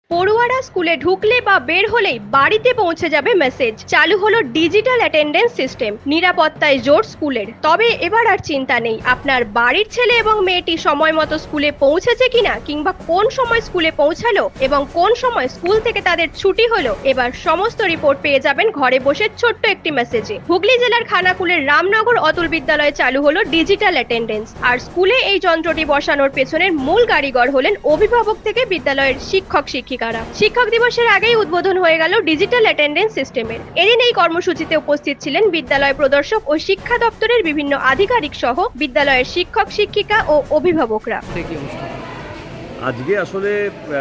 পড়ুয়ারা স্কুলে ঢুকলে বা বের হলেই বাড়িতে পৌঁছে যাবে মেসেজ। চালু হলো ডিজিটাল অ্যাটেন্ডেন্স সিস্টেম। নিরাপত্তায় জোর স্কুলের। তবে এবার আর চিন্তা নেই, আপনার বাড়ির ছেলে এবং মেয়েটি সময় মতো স্কুলে পৌঁছেছে কিনা, কিংবা কোন সময় স্কুলে পৌঁছালো এবং কোন সময় স্কুল থেকে তাদের ছুটি হলো, এবার সমস্ত রিপোর্ট পেয়ে যাবেন ঘরে বসে ছোট্ট একটি মেসেজে। হুগলি জেলার খানাকুলের রামনগর অতুল বিদ্যালয়ে চালু হলো ডিজিটাল অ্যাটেন্ডেন্স। আর স্কুলে এই যন্ত্রটি বসানোর পেছনের মূল কারিগর হলেন অভিভাবক থেকে বিদ্যালয়ের শিক্ষক শিক্ষিকা। শিক্ষক দিবসের আগেই উদ্বোধন হয়ে গেল ডিজিটাল অ্যাটেন্ডেন্স সিস্টেমের। এদিন এই কর্মসূচিতে উপস্থিত ছিলেন বিদ্যালয় প্রদর্শক ও শিক্ষা দপ্তরের বিভিন্ন আধিকারিক সহ বিদ্যালয়ের শিক্ষক শিক্ষিকা ও অভিভাবকরা। আজকে আসলে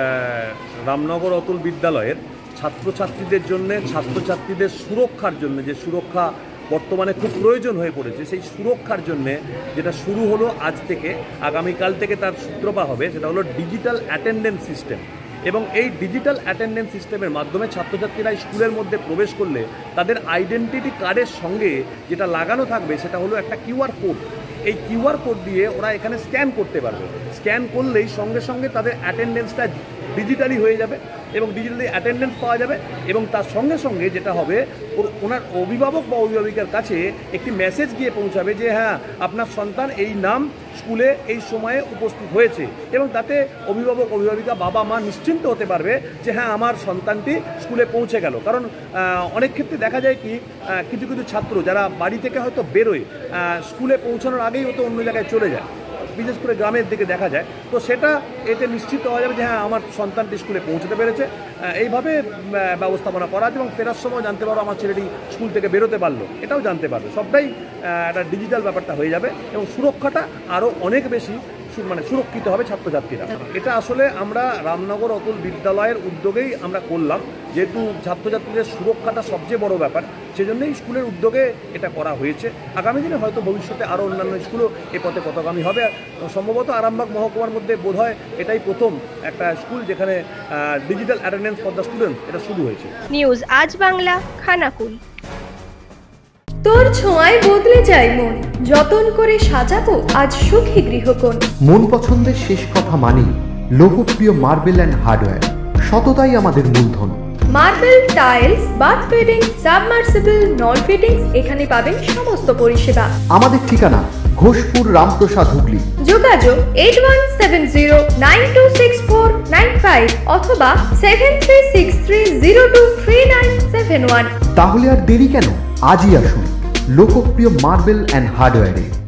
রামনগর অতুল বিদ্যালয়ের ছাত্রছাত্রীদের জন্য, ছাত্রছাত্রীদের সুরক্ষার জন্য, যে সুরক্ষা বর্তমানে খুব প্রয়োজন হয়ে পড়েছে, সেই সুরক্ষার জন্যে যেটা শুরু হলো আজ থেকে, আগামীকাল থেকে তার সূত্রপাত হবে, সেটা হলো ডিজিটাল অ্যাটেন্ডেন্স সিস্টেম। এবং এই ডিজিটাল অ্যাটেন্ডেন্স সিস্টেমের মাধ্যমে ছাত্রছাত্রীরা স্কুলের মধ্যে প্রবেশ করলে তাদের আইডেন্টিটি কার্ডের সঙ্গে যেটা লাগানো থাকবে সেটা হলো একটা কিউআর কোড। এই কিউআর কোড দিয়ে ওরা এখানে স্ক্যান করতে পারবে। স্ক্যান করলেই সঙ্গে সঙ্গে তাদের অ্যাটেন্ডেন্সটা ডিজিটালি হয়ে যাবে এবং ডিজিটালি অ্যাটেন্ডেন্স পাওয়া যাবে। এবং তার সঙ্গে সঙ্গে যেটা হবে, ওনার অভিভাবক বা অভিভাবিকার কাছে একটি মেসেজ গিয়ে পৌঁছাবে যে হ্যাঁ, আপনার সন্তান এই নাম স্কুলে এই সময়ে উপস্থিত হয়েছে। এবং তাতে অভিভাবক অভিভাবিকা বাবা মা নিশ্চিন্ত হতে পারবে যে হ্যাঁ, আমার সন্তানটি স্কুলে পৌঁছে গেল। কারণ অনেক ক্ষেত্রে দেখা যায় কি, কিছু কিছু ছাত্র যারা বাড়ি থেকে হয়তো বেরোয়, স্কুলে পৌঁছানোর আগেই হয়তো অন্য জায়গায় চলে যায়, বিশেষ করে গ্রামের দিকে দেখা যায়। তো সেটা এতে নিশ্চিত হওয়া যাবে যে হ্যাঁ, আমার সন্তানটি স্কুলে পৌঁছতে পেরেছে। এইভাবে ব্যবস্থাপনা করা আছে এবং ফেরার সময় জানতে পারো আমার ছেলেটি স্কুল থেকে বেরোতে পারলো, এটাও জানতে পারবে। সবটাই একটা ডিজিটাল ব্যাপারটা হয়ে যাবে এবং সুরক্ষাটা আরও অনেক বেশি সুরক্ষিত হবে ছাত্রছাত্রীরা। এটা আসলে আমরা রামনগর অতুল বিদ্যালয়ের উদ্যোগেই আমরা করলাম, যেহেতু ছাত্রছাত্রীদের সুরক্ষাটা সবচেয়ে বড় ব্যাপার, সেজন্যই স্কুলের উদ্যোগে এটা করা হয়েছে। আগামী দিনে হয়তো ভবিষ্যতে আরও অন্যান্য স্কুলও এ পথে পথগামী হবে। সম্ভবত আরামবাগ মহকুমার মধ্যে বোধহয় এটাই প্রথম একটা স্কুল যেখানে digital attendance for the student এটা শুরু হয়েছে। নিউজ আজ বাংলা, খানাকুল। তোর ছোঁয়ায় বদলে যায় মন, যতন করে সাজাবো আজ সুখী গৃহকোণ। মন পছন্দের শেষ কথা মানি লোকপ্রিয় মার্বেল অ্যান্ড হার্ডওয়্যার, সততাই আমাদের মূলধন। Marble, tiles, bath fitting, submersible, নল ফিটিংস, এখানে পাবেন সমস্ত পরিষেবা। আমাদের ঠিকানা ঘোষপুর, রামপ্রসাদ, হুগলি। যোগাযোগ 8170926495 অথবা 7363023971। তাহলে আর দেরি কেন, আজই আসুন লোকপ্রিয় মার্বেল অ্যান্ড হার্ডওয়্যারে।